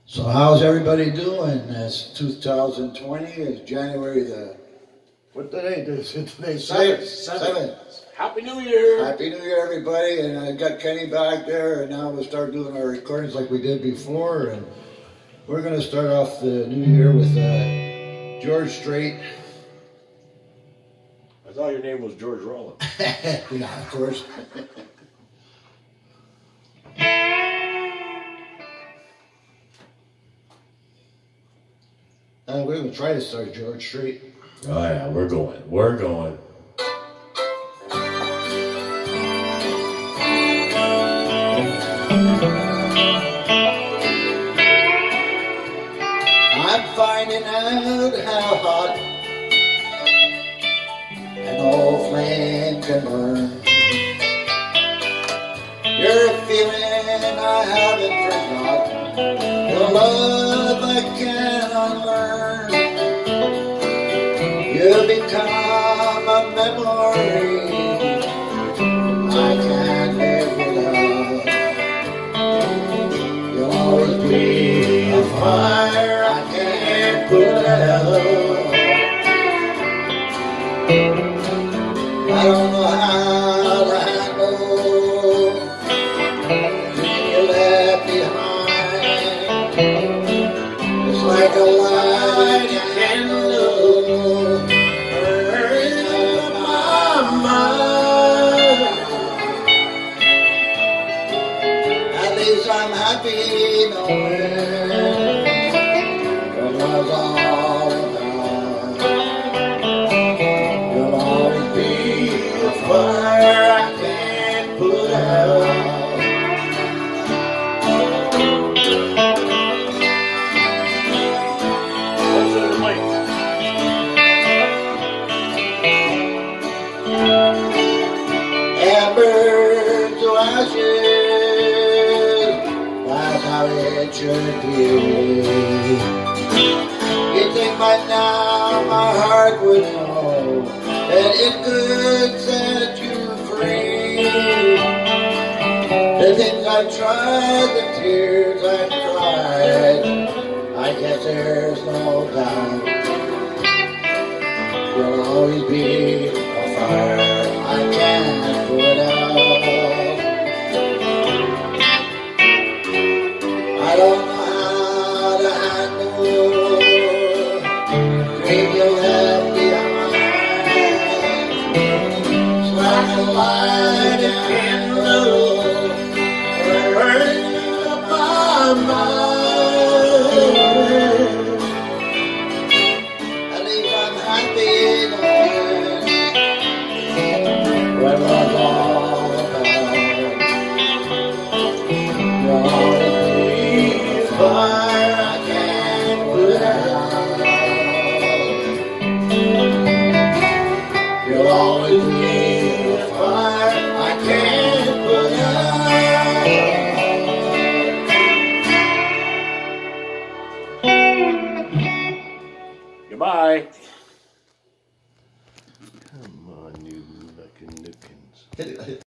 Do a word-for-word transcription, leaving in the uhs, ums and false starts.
So how's everybody doing? It's two thousand twenty. It's January the, what day is it today? Seventh. Seventh. Happy New Year. Happy New Year, everybody. And I got Kenny back there, and now we'll start doing our recordings like we did before. And we're going to start off the new year with uh, George Strait. I thought your name was George Rawlings. Yeah, of course. Uh, we're going to try to start George Strait. Oh yeah, we're going. We're going. I'm finding out how hot an old flame can burn. You're a feeling I haven't forgotten, your love I cannot learn. You become a memory I can't live without. You'll always be a fire I can't put out. I don't know how to handle when you left behind. It's like a lighted candle burning up my mind. At least I'm happy knowing what was all about. You'll always be a fire I can't put out. Embers to ashes, that's how it should be. You think by now my heart would know that it could set you free. The things I've tried, the tears I've cried, I guess there's no doubt. You'll always be a fire I can't put out. I don't know how to handle grief you left behind. It's like a lighted candle burning up my mind. At least I'm happy knowing what was all about. You'll always be a fire I can't put out. You'll always be a fire I can't put out. Goodbye. Come on, you looking lookins.